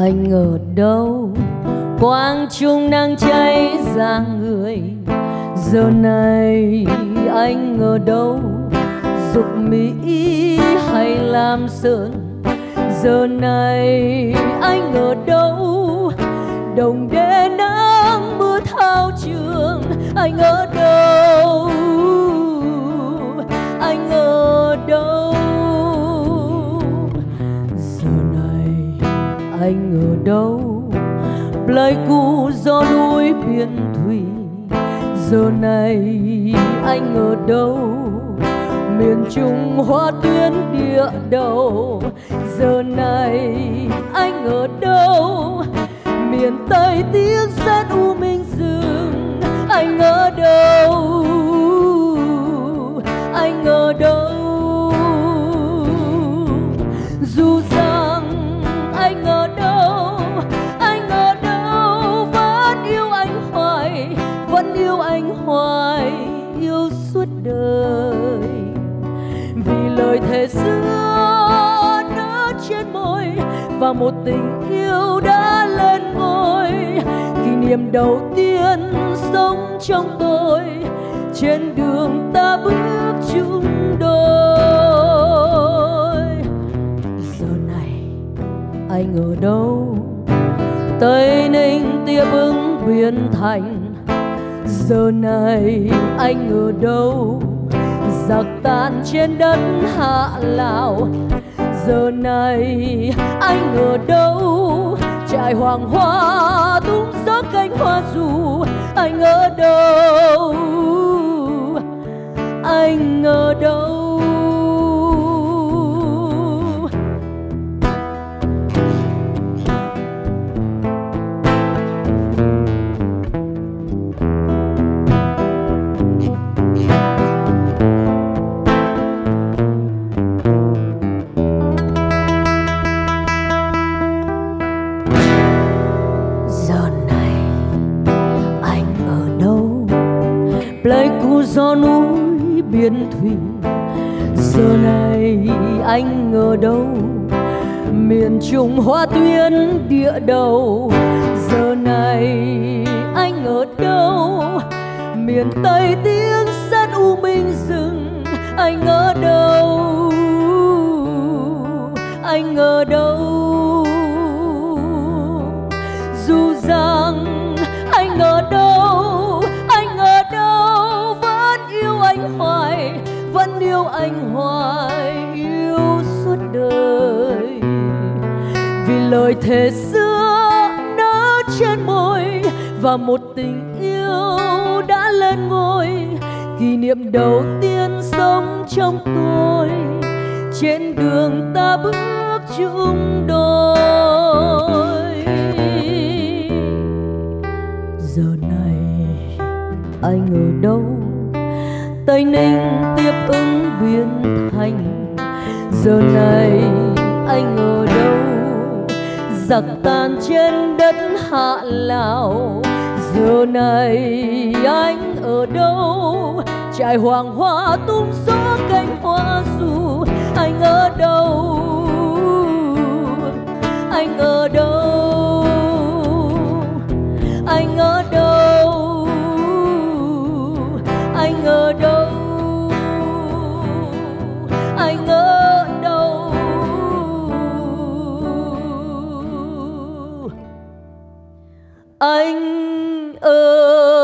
Anh ở đâu? Quang trung đang cháy ra người. Giờ này anh ở đâu? Dục mỹ hay làm sơn? Giờ này anh ở đâu? Đồng đê nắng mưa thao trường. Anh ở đâu? Anh ở đâu? Giờ này anh ở đâu? Pleiku gió núi biển thủy. Giờ này anh ở đâu? Miền Trung hoa tuyến địa đầu. Giờ này anh ở đâu? Miền Tây tiếng sét u minh rừng. Anh ở đâu? Anh ở đâu? Dù rằng anh ở đâu, anh ở đâu, vẫn yêu anh hoài, vẫn yêu anh hoài, yêu suốt đời. Vì lời thề xưa nở trên môi và một tình yêu đã lên ngôi. Kỷ niệm đầu tiên sống trong tôi, trên đường ta bước chung đôi. Giờ này anh ở đâu? Tây Ninh Tiếp Ứng Biến Thành. Giờ này anh ở đâu? Giặc tan trên đất Hạ Lào. Giờ này anh ở đâu? Trại hoàng hoa tung gió cánh hoa dù. Anh ở đâu? Anh ở đâu? Pleiku gió núi biển thủy. Giờ này anh ở đâu? Miền Trung hoa tuyến địa đầu. Giờ này anh ở đâu? Miền Tây tiếng sét u minh rừng. Anh ở đâu? Anh ở đâu? Dù rằng anh ở đâu, anh ở đâu, vẫn yêu anh hoài, vẫn yêu anh hoài, yêu suốt đời. Vì lời thề xưa nở trên môi và một tình yêu đã lên ngôi. Kỷ niệm đầu tiên sống trong tôi, trên đường ta bước chung đôi. Giờ này anh ở đâu? Tây Ninh Tiếp Ứng Biến Thành. Giờ này anh ở đâu? Giặc tàn trên đất Hạ Lào. Giờ này anh ở đâu? Trại hoàng hoa tung gió cánh hoa dù. Anh ở đâu? Anh ở đâu? Anh ở đâu? Anh ở đâu? Anh ở đâu? Anh ở